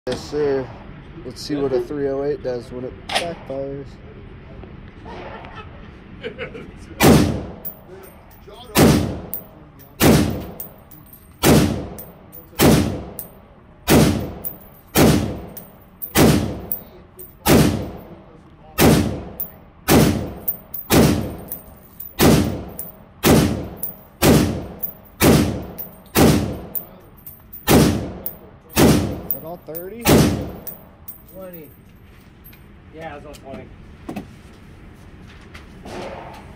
Yes, sir. Let's see what a 308 does when it backfires. All 30? 20. Yeah, it was on 20.